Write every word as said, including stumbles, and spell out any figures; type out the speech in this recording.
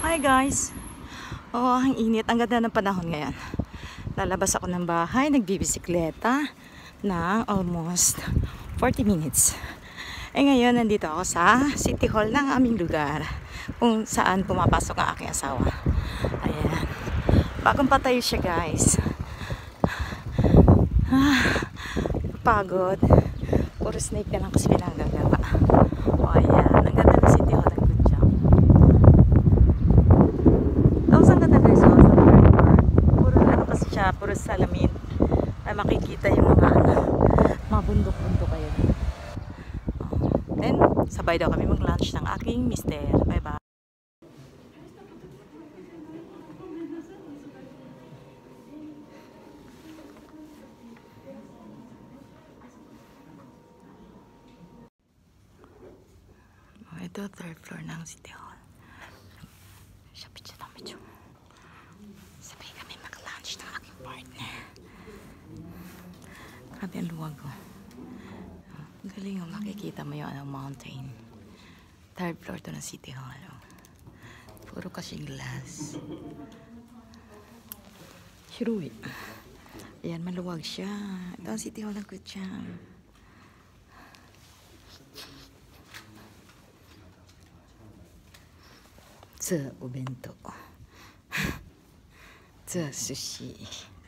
Hi guys! Oh, ang init. Ang ganda ng panahon ngayon. Lalabas ako ng bahay, nagbibisikleta ng almost forty minutes. Eh ngayon, nandito ako sa City Hall ng aming lugar kung saan pumapasok ang aking asawa. Ayan. Bagong patayo siya guys. Ah, pagod. Puro snake na lang kasi pinanggagawa. Oh, ayan. Ang ganda ng City Hall. Puro salamin ay makikita yung mga ano, mga bundok-bundok kayo. Then, sabay daw kami mag-lunch ng aking mister. Bye-bye. Oh, ito, third floor ng City Hall. Sabit siya lang medyo. Sabay kami mag-lunch ng aking partner. Grabe ang luwag ko. Ang galing yung makikita mo yung ano, mountain. Third floor to ng City Hall. Puro kasing glass. Hirui. Ayan, maluwag siya. Ito ang City Hall ng Kuchang. Tse, obento. Tse, sushi.